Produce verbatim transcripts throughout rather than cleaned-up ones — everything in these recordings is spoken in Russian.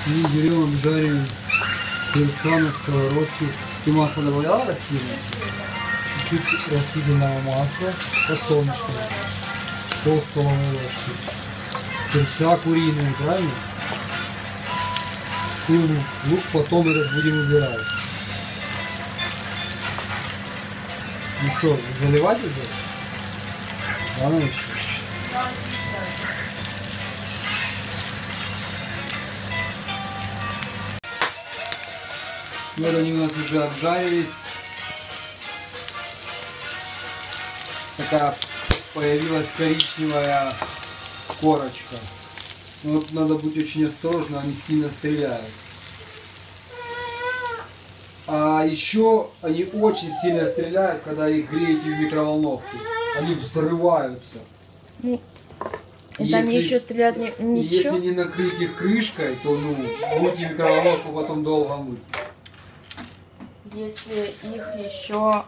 И берем, обжариваем перца на сковородке. Ты масло добавляла растительное? Чуть-чуть растительного масла, подсолнечного, пол столовой ложки. Перца куриные, правильно? И лук потом этот будем убирать. Ну что, заливать уже? Рано еще. Вот они у нас уже обжарились. Такая появилась коричневая корочка. Вот надо быть очень осторожным, они сильно стреляют. А еще они очень сильно стреляют, когда их греете в микроволновке. Они взрываются. Ну, и там еще стреляют не, ничего. Если не накрыть их крышкой, то ну будете микроволновку потом долго мыть. Если их еще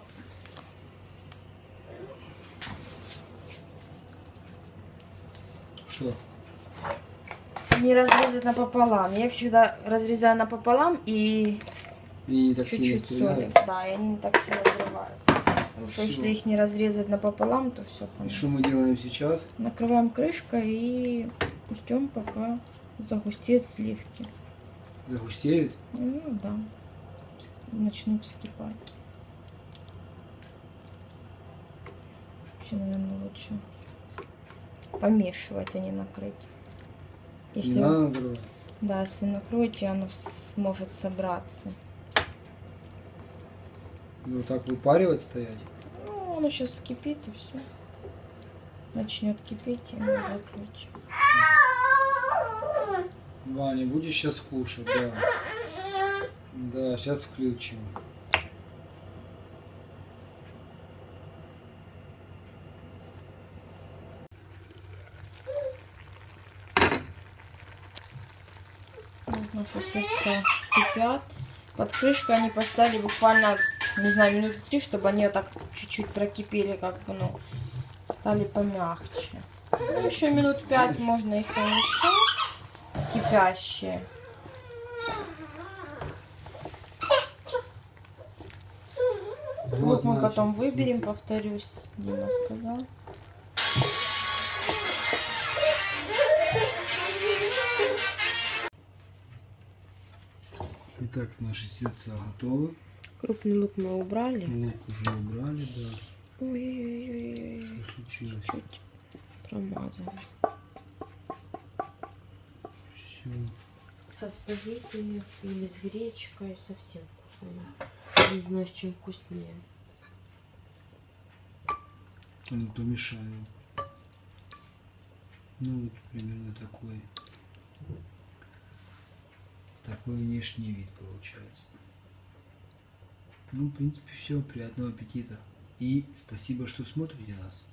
что? Не разрезать напополам. Я их всегда разрезаю напополам и чуть-чуть соли. Да, и они не так сильно взрываются. Потому что если их не разрезать напополам, то все. И что мы делаем сейчас? Накрываем крышкой и ждем, пока загустеют сливки. Загустеют? Ну да. Начнут вскипать. Вообще, наверное, лучше помешивать, а не накрыть. Если Не надо вы... накрывать? Да, если накроете, оно сможет собраться. Ну так выпаривать стоять? Ну, оно сейчас вскипит и все. Начнет кипеть и выключим. Ваня, будешь сейчас кушать, да. Да, сейчас включим. Вот наши сердца кипят. Под крышкой они поставили буквально, не знаю, минуты три, чтобы они вот так чуть-чуть прокипели, как бы, ну, стали помягче. Ну, еще минут пять можно их помешать, кипящие. Вот мы потом выберем, повторюсь, Дима сказал. Итак, наши сердца готовы. Крупный лук мы убрали. Лук уже убрали, да. Ой-ой-ой. Что случилось? Чуть промазали. Все. Со спагетти или с гречкой совсем вкусно. Не знаю, с чем вкуснее. Ну, помешаем. Ну, вот примерно такой. Такой внешний вид получается. Ну, в принципе, все. Приятного аппетита. И спасибо, что смотрите нас.